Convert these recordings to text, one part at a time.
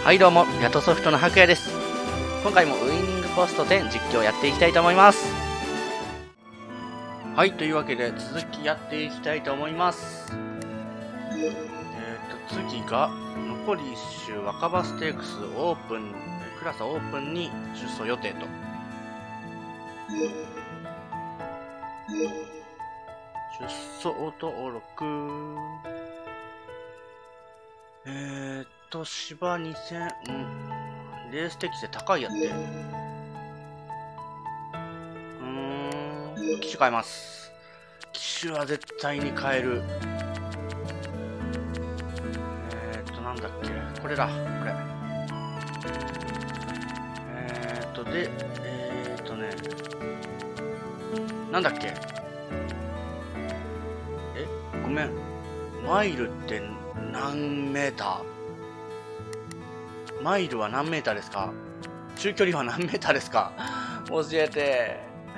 はいどうも、ヤトソフトの白夜です。今回もウイニングポスト10実況やっていきたいと思います。はい、というわけで続きやっていきたいと思います。次が残り1周若葉ステークスオープン、クラスオープンに出走予定と。出走登録。芝2000、レース適性高いやって。機種変えます。機種は絶対に変える。なんだっけ、これだ、これ。で、なんだっけ。ごめん。マイルって何メーター？マイルは何メーターですか？中距離は何メーターですか？教えて。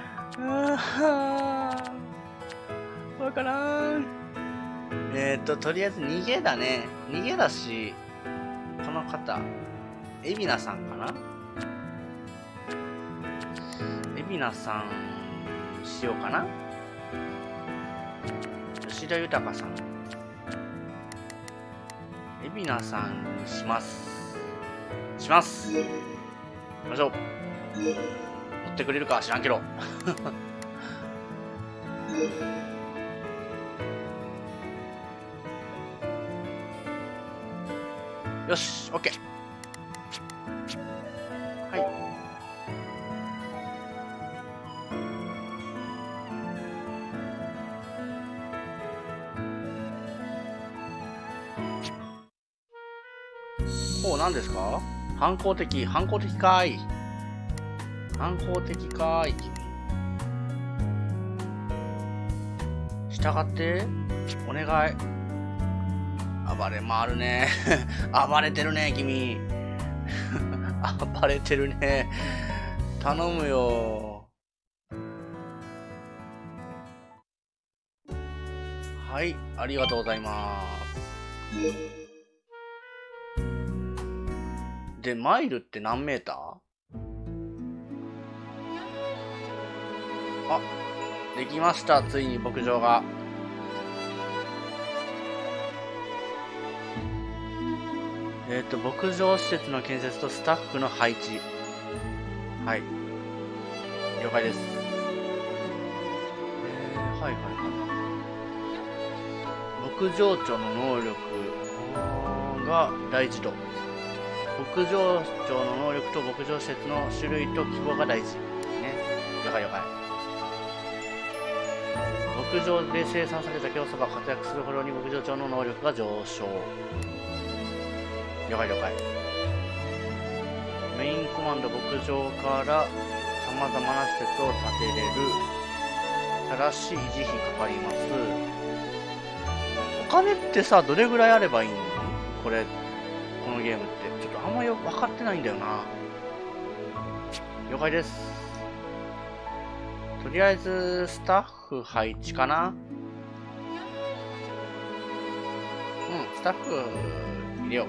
わからん。とりあえず逃げだね。逃げだし、この方、海老名さんかな？海老名さんしようかな。吉田豊さん。海老名さんにします。行きましょう。乗ってくれるか知らんけど。よし、オッケー。はい。お、何ですか？反抗的かーい。反抗的かーい、君。従って、お願い。暴れ回るね。暴れてるね、君。暴れてるね。頼むよ。はい、ありがとうございます。で、マイルって何メーター？あ、できました。ついに牧場が。牧場施設の建設とスタッフの配置。はい。了解です。はいはいはい。牧場長の能力が大事と。牧場長の能力と牧場施設の種類と規模が大事。ね。了解了解。牧場で生産された競争が活躍するほどに牧場長の能力が上昇。了解了解。メインコマンド牧場から様々な施設を建てれる。ただし維持費かかります。お金ってさ、どれぐらいあればいいの？このゲームって。ちょっとあんまよく分かってないんだよな。了解です。とりあえず、スタッフ配置かな？スタッフ入れよう。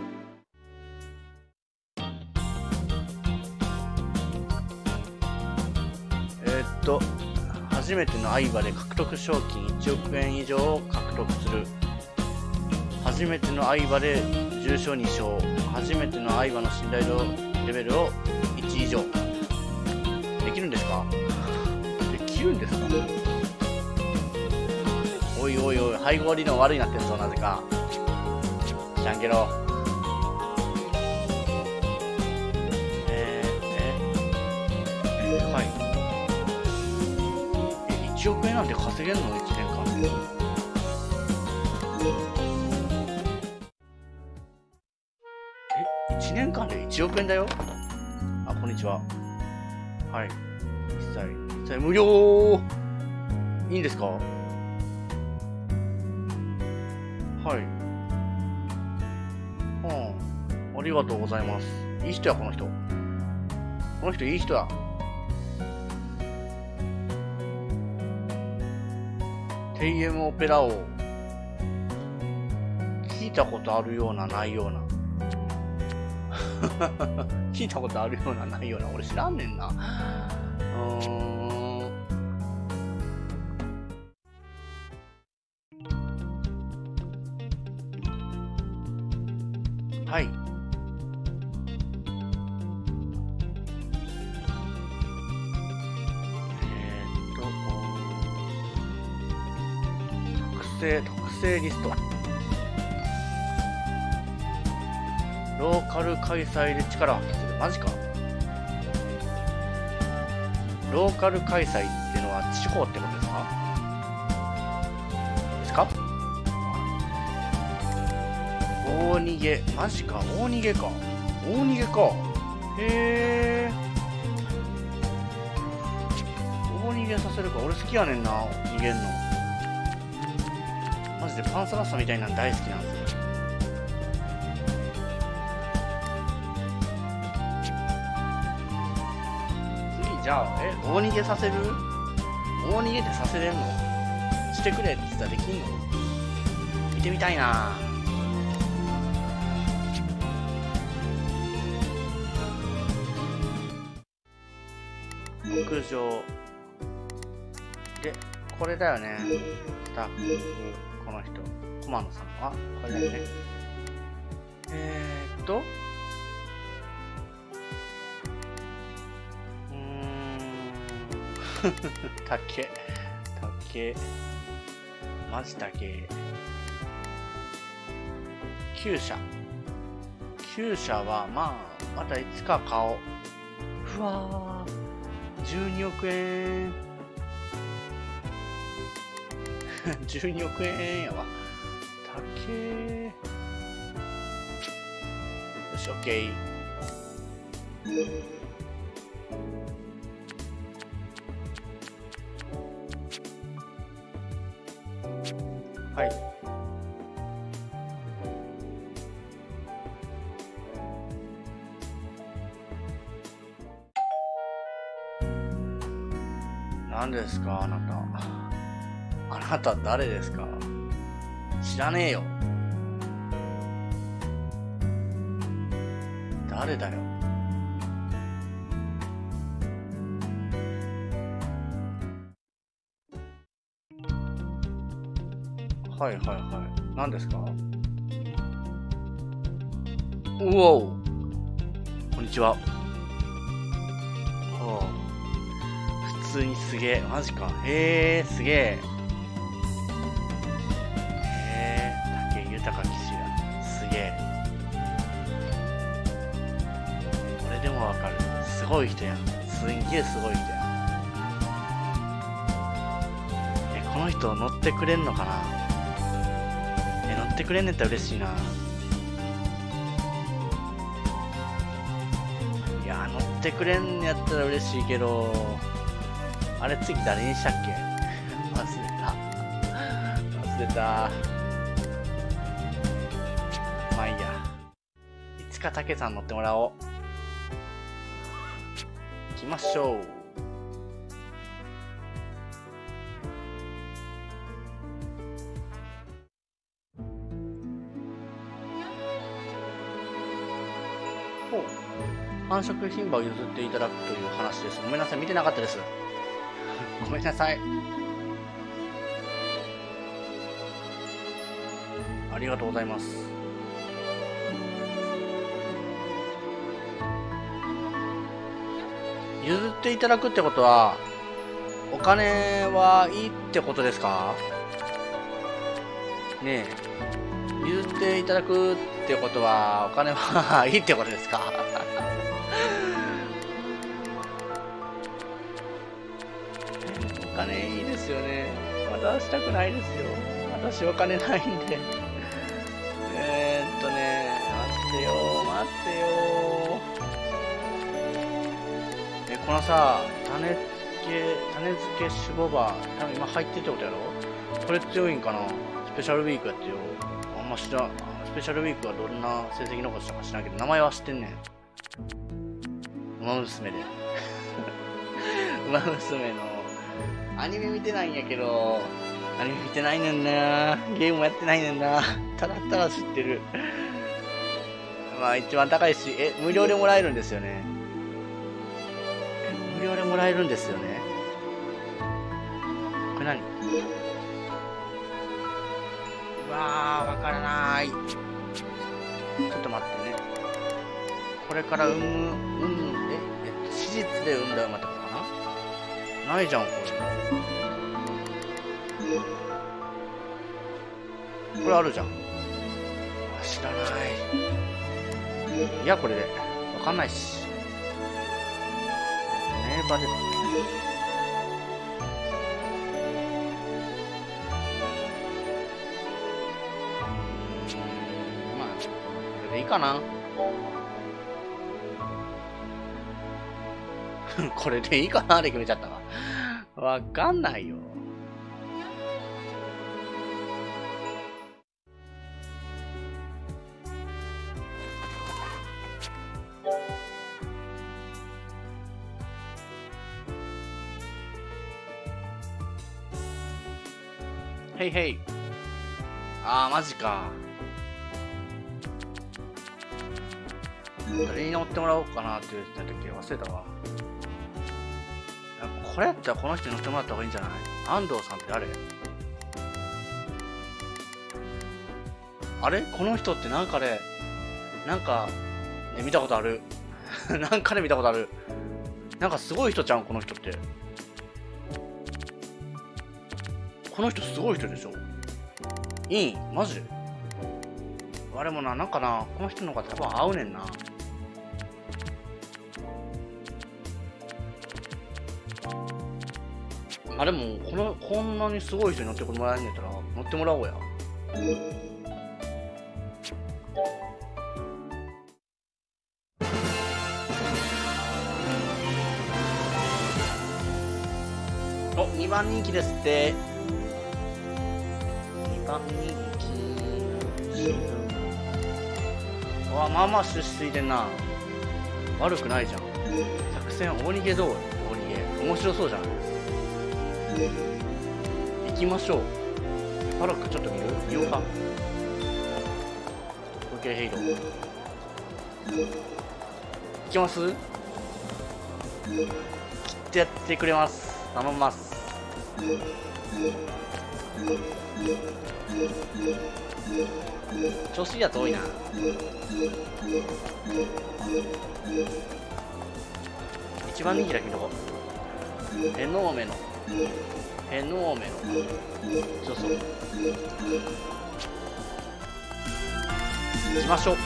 初めての相場で獲得賞金1億円以上を獲得する。初めての相場で重賞2勝。初めての相場の信頼度レベルを1以上。できるんですか？できるんですか？おいおいおい、配合理論悪いなってんぞ、なぜか。知らんけど。はい。1億円なんて稼げるの1年間で。1年間で1億円だよ。あ、こんにちは。はい。一切無料。いいんですか？はい。ありがとうございます。いい人や、この人。この人いい人や。テイエムオペラ王。聞いたことあるようなないような。 聞いたことあるようなないような俺知らんねんな。はい。特製リスト。ローカル開催で力を発揮する。マジか。ローカル開催っていうのは地方ってことですか？大逃げ。マジか。大逃げか。大逃げか。へえ。大逃げさせるか。俺好きやねんな、逃げんの。マジでパンサラッサみたいなの大好きなんですよ。次、じゃあ、大逃げさせる？大逃げってさせれんの？してくれって言ったらできんの？見てみたいな。屋上で、これだよね。スタッフ、この人、駒野さんはこれだよね。竹マジ竹。厩舎はまあまたいつか買おう。うわー、12億円。12億円やわ。竹。よし、オッケー。はい。何ですか、あなた。あなた誰ですか？知らねえよ。誰だよ。はいはいはい。何ですか？うおう。こんにちは。おう。普通にすげえ。マジか。へえ、すげえ。武豊騎士だ。すげえ。俺でもわかる。すごい人やん。すんげえすごい人やん。この人乗ってくれんのかな？乗ってくれんねったら嬉しいな。いや、乗ってくれんやったら嬉しいけど、あれ次誰にしたっけ？忘れた。まあいいや。いつかたけさん乗ってもらおう。行きましょう。繁殖牝馬を譲っていただくという話です。ごめんなさい、見てなかったです。ごめんなさい。ありがとうございます。譲っていただくってことは、お金はいいってことですか？ねえ、譲っていただくってことは、お金はいいってことですか？お金いいですよね。渡したくないですよ。私お金ないんで。待ってよ。このさ、種付け種牡馬、多分今入ってるってことやろ？これ強いんかな？スペシャルウィークやってよ。あんま知らん。スペシャルウィークはどんな成績残したか知らんけど、名前は知ってんねん。馬娘で。馬娘の、アニメ見てないんやけど、アニメ見てないねんな。ゲームもやってないねんな。ただただ知ってる。 まあ一番高いし、無料でもらえるんですよね。無料でもらえるんですよね。これ何？うわー、わからない。ちょっと待ってね。これから史実で産んだ馬ってことかな？ないじゃん、これ。これあるじゃん。知らない。いや、これで。わかんないし。名馬で。まあ、これでいいかな。これでいいかなって決めちゃったわ。わかんないよ。へいへい。あー、マジか。誰に乗ってもらおうかなって言ってた時忘れたわ。これやったらこの人に乗ってもらった方がいいんじゃない？安藤さんって誰？あれ？この人ってなんかで、なんか、ね、見たことある。なんかで見たことある。なんかすごい人ちゃうん、この人って。この人すごい人でしょ？いい？マジ？あれもな、なんかな、この人の方が多分合うねんな。あれもこんなにすごい人に乗ってもらえんねんたら乗ってもらおうや。お、2番人気ですって。2番人気。わ、まあまあ出水でんな。悪くないじゃん。作戦大逃げどう？大逃げ面白そうじゃない？行きましょう。パラックちょっと見ようか。時計ヘイロー。行きます？切ってやってくれます。頼みます。調子いいやつ多いな。一番人気だけど、エノーメの。そうそう。行きましょう。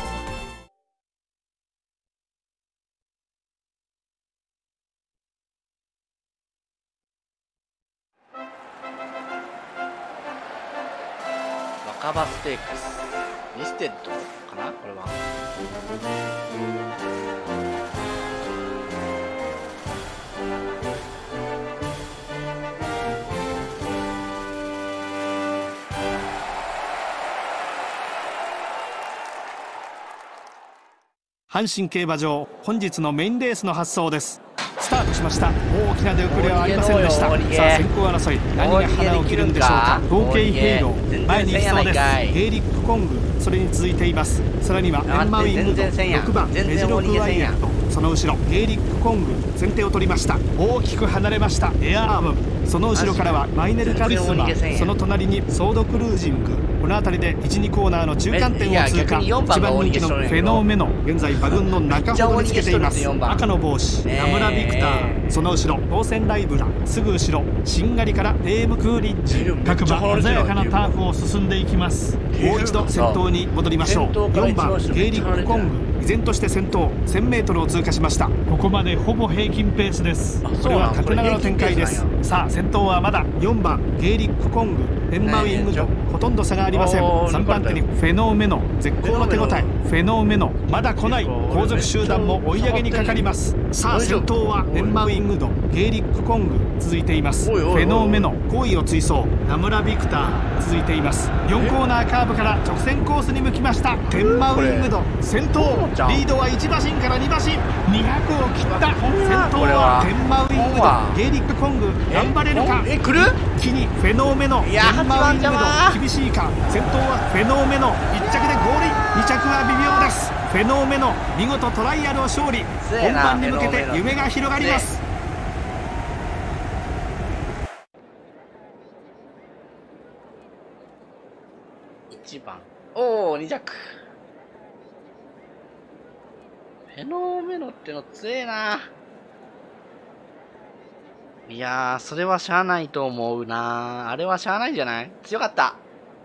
若葉ステークス。ミステッドかなこれは。 阪神競馬場、本日のメインレースの発走です。スタートしました。大きな出遅れはありませんでした。さあ、先行争い、何が花を切るんでしょうか。合計ヘイロー前に行きそうです。ゲイリックコング、それに続いています。さらにはエンマウィングド、6番メジロクワイヤーと、その後ろゲイリックコング、先手を取りました。大きく離れましたエアーム、その後ろからはマイネルカリスマ、その隣にソードクルージング。この辺りで 1,2 コーナーの中間点を通過。1番人気のフェノーメノ、現在馬群の中ほどにつけています。赤の帽子ナムラビクター、その後ろ当選ライブラ、すぐ後ろしんがりからレームクーリッジ。各馬鮮やかなターフを進んでいきます。もう一度先頭に戻りましょう。4番ゲイリックコング、依然として先頭 1000m を通過しました。ここまでほぼ平均ペースです。これは縦長の展開です。さあ先頭はまだ4番ゲイリックコング、エンマウィングド、ほとんど差がありません。3番手にフェノーメノ、絶好の手応え。フェノーメノまだ来ない。後続集団も追い上げにかかります。さあ先頭はエンマウィングド、ゲイリックコング続いています。フェノーメノ後位を追走、ナムラビクター続いています。4コーナーカーブから直線コースに向きました。エンマウィングド先頭、リードは1馬身から2馬身、200を切った。先頭はエンマウィングド、ゲイリックコング頑張れるか。 来る？ 木にフェノーメノ、エンマウィングド厳しいか。先頭はフェノーメノ1着で合輪、2着は微妙です。フフェノーメノ見事トライアルを勝利。本番に向けて夢が広がります。 1番、おお2着。フェノーメノっての強えな。いやー、それはしゃあないと思うな。あれはしゃあないんじゃない？強かった。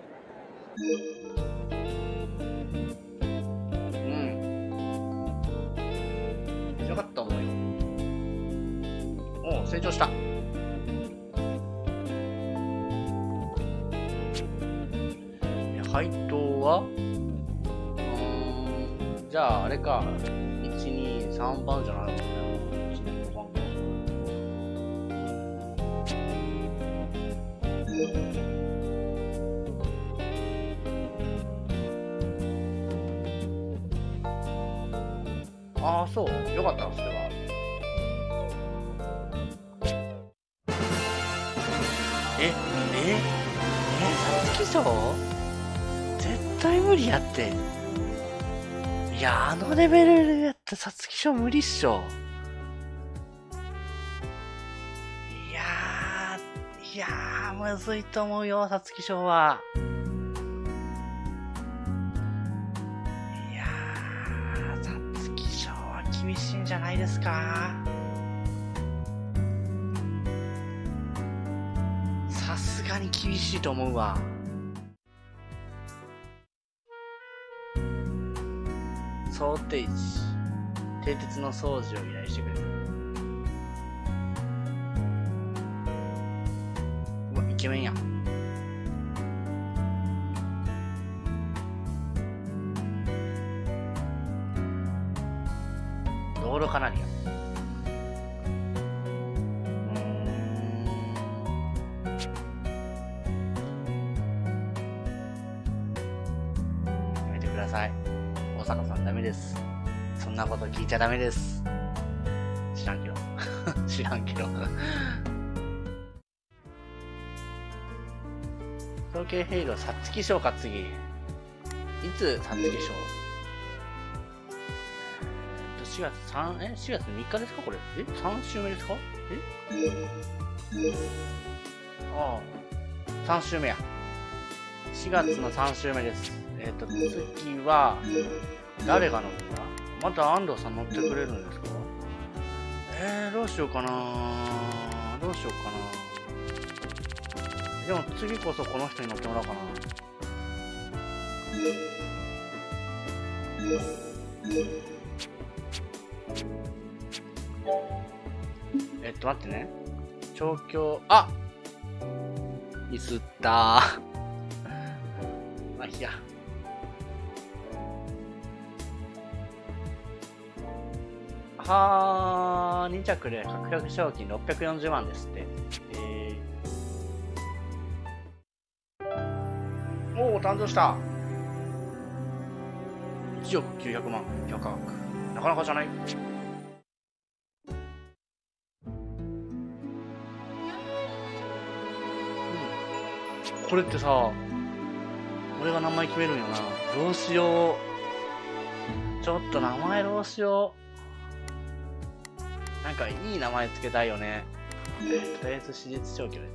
強かった思うよ。おお、成長した。配当はじゃああれか。1、2、3番じゃないのかな。1、2、5番か。ああ、そう。よかった、それは。皐月賞？絶対無理やって。いや、あのレベルでやった皐月賞無理っしょ。いやー、むずいと思うよ、皐月賞は。いやー、皐月賞は厳しいんじゃないですか。さすがに厳しいと思うわ。想定値、蹄鉄の掃除を依頼してくれる。うわ、イケメンや。道路カナリア。やめてください。大阪さんダメです。そんなこと聞いちゃダメです。知らんけど。知らんけど。統計ヘイロ皐月賞か次。いつ皐月賞？4月3月3日ですかこれ。3週目ですか？ああ、3週目や。4月の3週目です。次は、誰が乗るんだ？また安藤さん乗ってくれるんですか？どうしようかな。どうしようかな。でも次こそこの人に乗ってもらおうかな。待ってね。調教、あ！ミスったー。まあいいや。はー、2着で獲得賞金640万ですって。おお、誕生した。1億900万、評価額。なかなかじゃない？これってさ、俺が名前決めるんよな。どうしよう。ちょっと名前どうしよう。なんかいい名前つけたいよね。とりあえず史実消去で。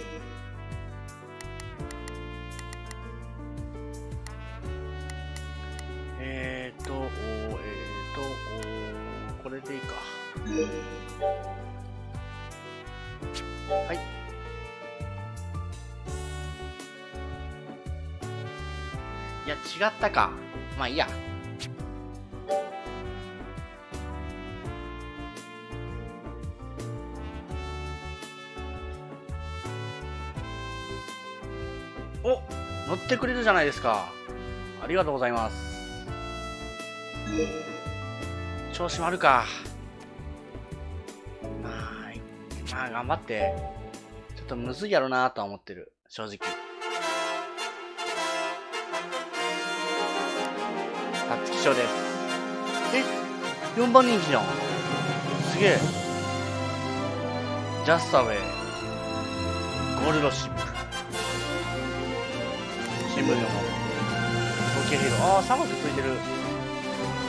これでいいか。はい。いや、違ったか。まあいいや。お、乗ってくれるじゃないですか。ありがとうございます。調子悪か。まあ頑張って。ちょっとむずいやろなとは思ってる。正直。皐月賞です。4番人気じゃん。すげえ。ジャスタウェイ。ゴールドシップ。新聞読もう。統計ヒーロー。ああ、3月ついてる。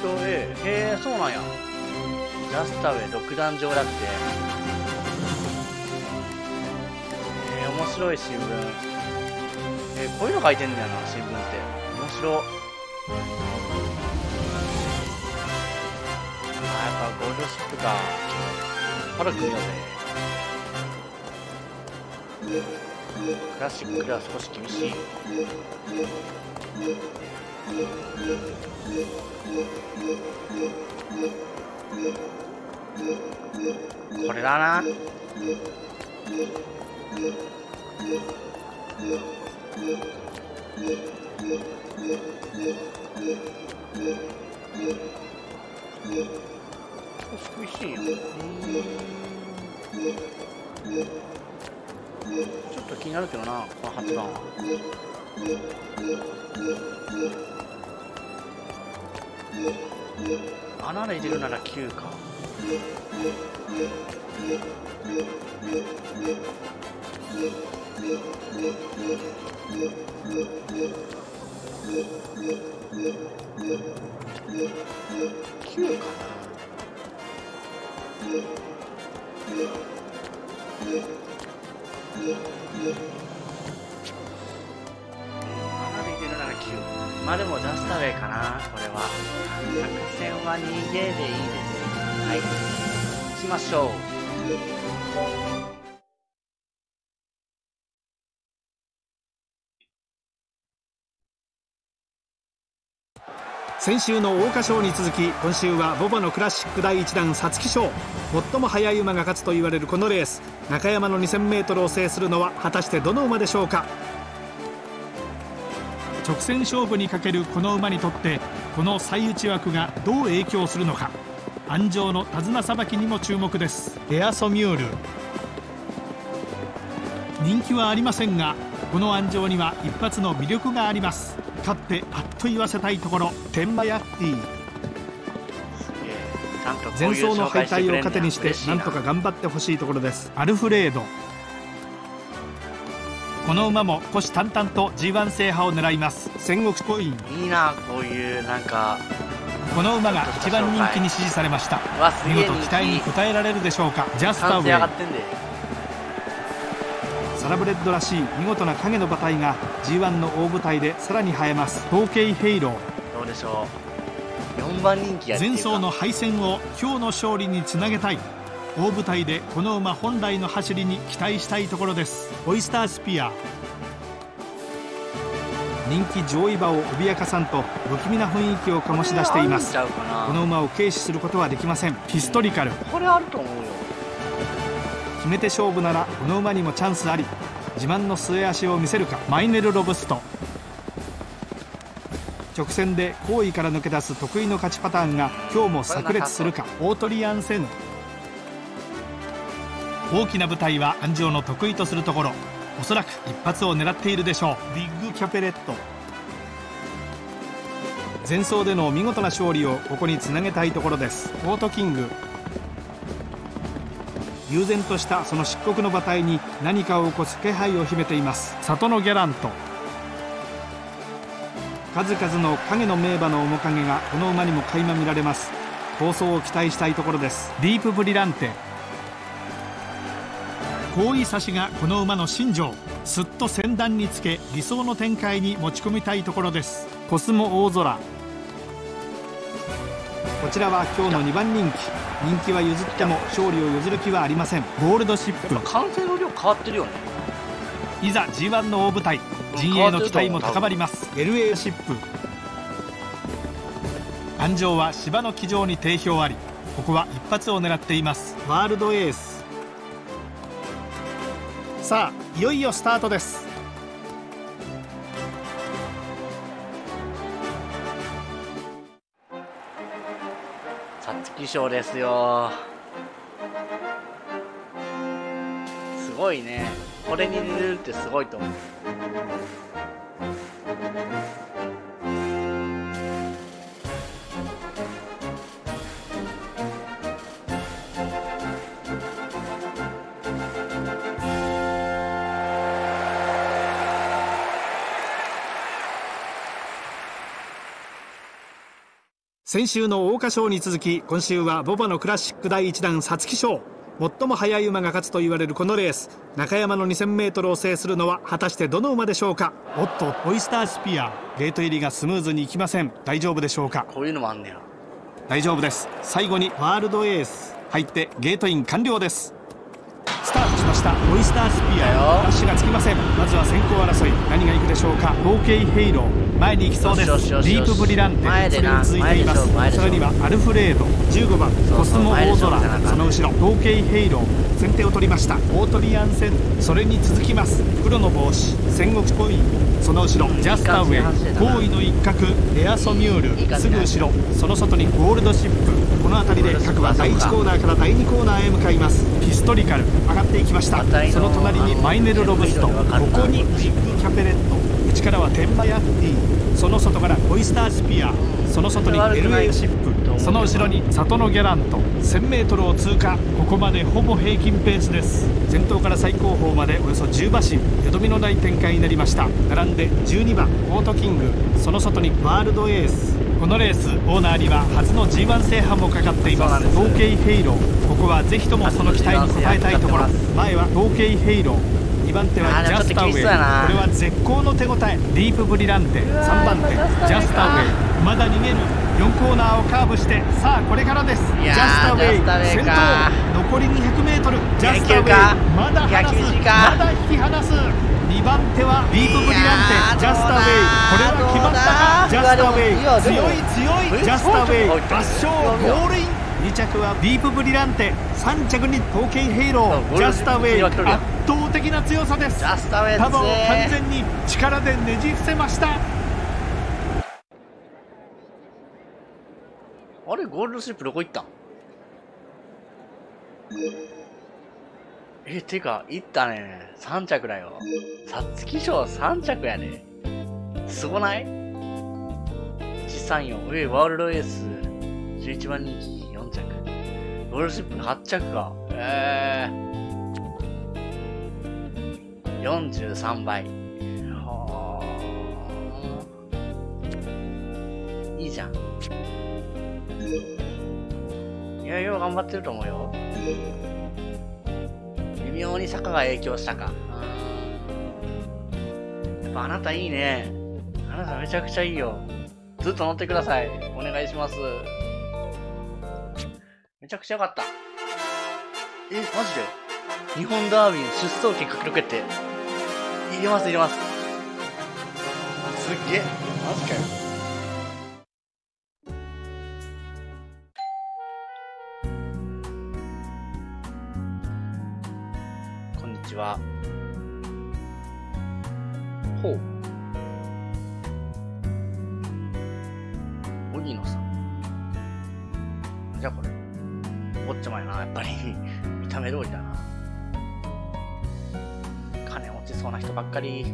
勝。へえ、そうなんや。ジャスタウェイ独壇場だって。面白い新聞。こういうの書いてんだよな、新聞って。面白。やっぱゴールドシップか。パルク見ようぜ。クラシックでは少し厳しい。これだな。少し厳しいよ。ちょっと気になるけどな、この発弾は。穴で入れるなら9か。9かな。穴で入れるなら9。まあでもジャスタウェイかな、これは。作戦は逃げでいいです。はい、行きましょう。 先週の桜花賞に続き、今週はボバのクラシック第1弾皐月賞。最も速い馬が勝つと言われるこのレース、中山の 2000m を制するのは果たしてどの馬でしょうか。直線勝負にかけるこの馬にとって、この最内枠がどう影響するのか。安城の手綱さばきにも注目です。エアソミュール、人気はありませんが、この安城には一発の魅力があります。勝ってあっと言わせたいところ、天満ヤッティ。前走の敗退を糧にしてなんとか頑張ってほしいところです。アルフレード、この馬も虎視眈々と G1 制覇を狙います。戦国コイン、 いいな、こういうなんか。 この馬が一番人気に支持されました。見事期待に応えられるでしょうか。ジャスタウェイ、サラブレッドらしい見事な影の馬体が G1 の大舞台でさらに映えます。統計ヘイロー、 どうでしょう。4番人気やっていうか、 前走の敗戦を今日の勝利につなげたい。大舞台でこの馬本来の走りに期待したいところです。オイスタースピア、人気上位馬を脅かさんと不気味な雰囲気を醸し出しています。この馬を軽視することはできません。ヒストリカル、 これあると思うよ。 決めて勝負ならこの馬にもチャンスあり。自慢の末脚を見せるか。マイネルロブスト、直線で後位から抜け出す得意の勝ちパターンが今日も炸裂するか。オートリアンセヌ、大きな舞台は安城の得意とするところ。おそらく一発を狙っているでしょう。ビッグキャペレット、前走での見事な勝利をここにつなげたいところです。オートキング、悠然としたその漆黒の馬体に何かを起こす気配を秘めています。里のギャラント、数々の影の名馬の面影がこの馬にも垣間見られます。好走を期待したいところです。ディープブリランテ、好位差しがこの馬の身上。すっと先段につけ理想の展開に持ち込みたいところです。コスモ大空、こちらは今日の2番人気。人気は譲っても勝利を譲る気はありません。ゴールドシップ、 完成の量変わってるよね。 いざ G1 の大舞台、陣営の期待も高まります。LA シップ、安城は芝の騎乗に定評あり、ここは一発を狙っています。ワールドエース、さあいよいよスタートです。 皐月賞ですよ。すごいね、これに出るってすごいと思う。 先週の桜花賞に続き今週はボバのクラシック第1弾皐月賞、最も速い馬が勝つと言われるこのレース、中山の 2000m を制するのは果たしてどの馬でしょうか。おっと、オイスタースピア、ゲート入りがスムーズにいきません。大丈夫でしょうか。 こういうのもあんねや。 大丈夫です。最後にワールドエース入ってゲートイン完了です。スタートしました。オイスタースピア、ラッシュがつきません。まずは先行争い、何がいくでしょうか。合計ヘイロー、前に行きそうです。ディープブリランテ、それに続いています。さらにはアルフレード、15番コスモ大空、その後ろ合計ヘイロー、先手を取りました。オートリアンセン、それに続きます黒の帽子戦国コイン、その後ろジャスタウェイ、後位の一角レアソミュール、すぐ後ろその外にゴールドシップ。この辺りで各は第1コーナーから第2コーナーへ向かいます。ヒストリカル上がっていきました。その隣にマイネルロブスト、ここにジッグキャペレット、内からはテンマヤフティ、その外からオイスタースピア、その外に LA シップ、その後ろに里のギャラント、 1000m を通過。ここまでほぼ平均ペースです。先頭から最後方までおよそ10馬身、よどみのない展開になりました。並んで12番オートキング、その外にワールドエース。このレースオーナーには初の G1 制覇もかかっています。合計ヘイロー、ここはぜひともその期待に応えたいところ。前は合計ヘイロー、2番手はジャスタウェイ、これは絶好の手応え。ディープブリランテ、3番手ジャスタウェイ、まだ逃げる。4コーナーをカーブして、さあこれからです。ジャスタウェイ先頭、残り 200m、 ジャスタウェイまだ離す、まだ引き離す。2番手はディープブリランテ、ジャスタウェイ、これは決まったか。ジャスタウェイ強い、ジャスタウェイ圧勝ゴールイン。2着はディープブリランテ、3着に合計ヘイロー、ジャスタウェイ圧倒的な強さです。束を完全に力でねじ伏せました。 あれ、ゴールドシップどこ行ったん。てか行ったね。3着だよ。皐月賞3着やね。すごない？ 134、ワールドエース11番人気4着、ゴールドシップ8着か。43倍。はあ、いいじゃん。いや、よう頑張ってると思うよ。微妙に坂が影響したか。やっぱあなたいいね。あなためちゃくちゃいいよ。ずっと乗ってください。お願いします。めちゃくちゃよかった。マジで日本ダービー出走権獲得って入れます。すっげえ。マジかよ。こんにちは。ほう。荻野さん。じゃあこれ。おっちゃまやな、やっぱり。見た目通りだな。金落ちそうな人ばっかり。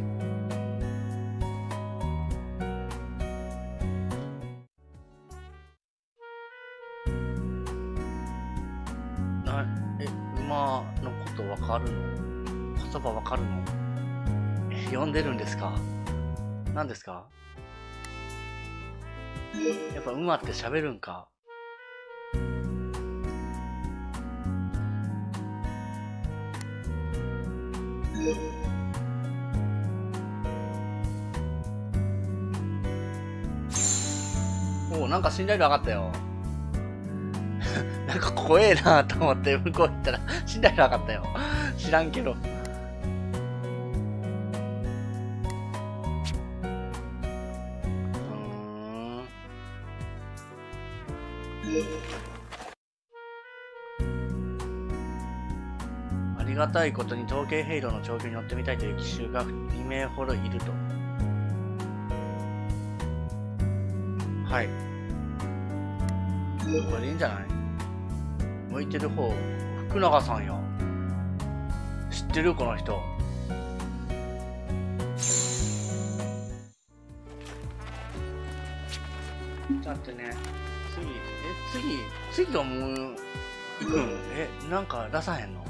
馬のことわかるの？言葉わかるの？読んでるんですか？何ですか？やっぱ馬って喋るんか？お、なんか信頼度上がったよ。なんか怖えなと思って向こう行ったら信頼度上がったよ。知らんけど。ありがたいことに統計ヘイローの長距離に乗ってみたいという騎手が2名ほどいると。はい。これでいいんじゃない？向いてる方、福永さんや。知ってるこの人。だってね、次はもう、行くん？なんか出さへんの？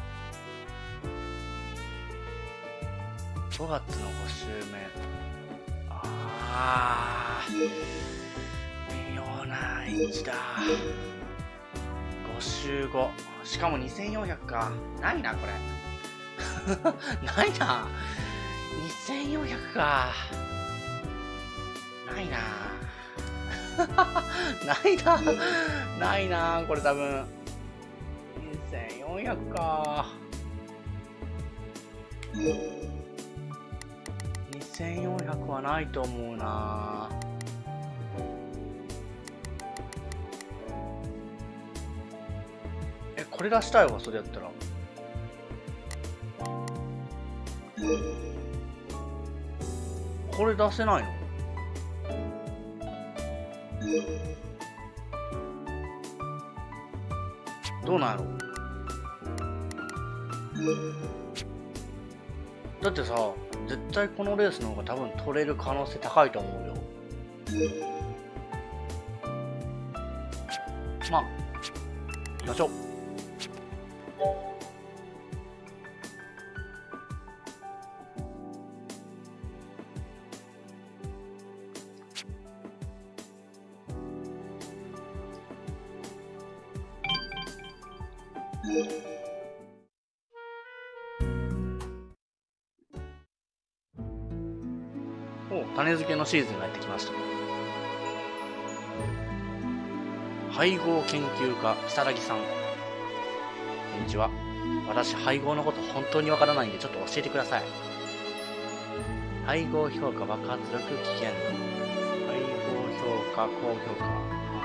5 月の5週目。微妙な第1だ。5週後。しかも2400か。ないな、これ。ないな。2400か。ないな。ないな。ないな、これ多分。2400か。2400はないと思うな。これ出したいわ、それやったら。これ出せないの？どうなんやろ？だってさ、絶対このレースの方が多分取れる可能性高いと思うよ。まあ、行きましょう。種付けのシーズンがやってきました。配合研究家、如月さん。こんにちは。私、配合のこと本当にわからないんで、ちょっと教えてください。配合評価、爆発力、危険度。配合評価、高評価。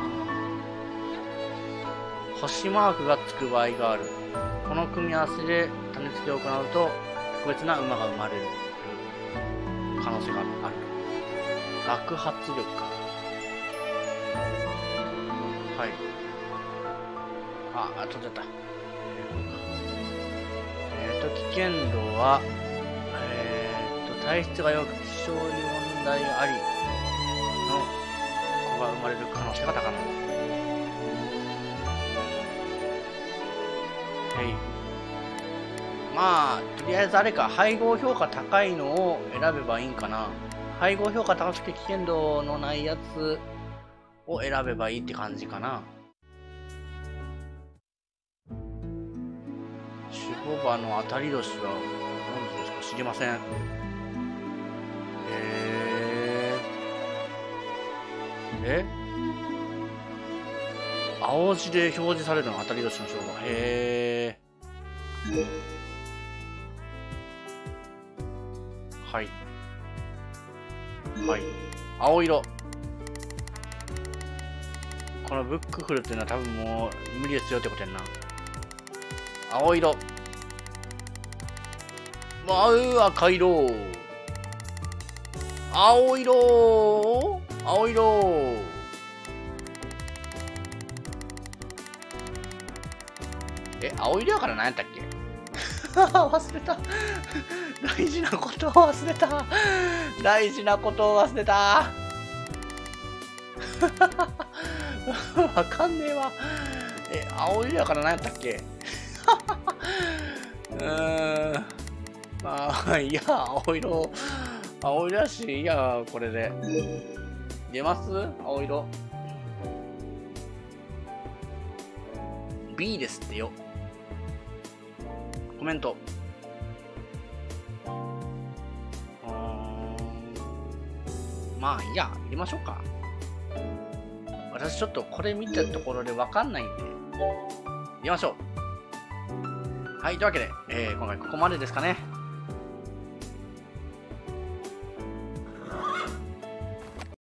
星マークがつく場合がある。この組み合わせで種付けを行うと、特別な馬が生まれる可能性がある。爆発力か。はい。取っちゃった。危険度は、体質が良く、気象に問題ありの子が生まれる可能性が高まる。はい。まあ、とりあえずあれか、配合評価高いのを選べばいいんかな。配合評価高くて危険度のないやつを選べばいいって感じかな。守護馬の当たり年は何時ですか？知りません。青字で表示されるの当たり年の守護馬。はい。はい。青色。このブックフルっていうのは多分もう無理ですよってことやんな。青色。赤色。青色。青色。青色やから何やったっけ？忘れた。大事なことを忘れた。大事なことを忘れた。わかんねえわ。青色やから何やったっけ？まあ、いや、青色だし、いや、これで。出ます？青色。B ですってよ。コメント。まあいいや、入れましょうか。私ちょっとこれ見たところでわかんないんで、入れましょう。はい、というわけで、今回ここまでですかね。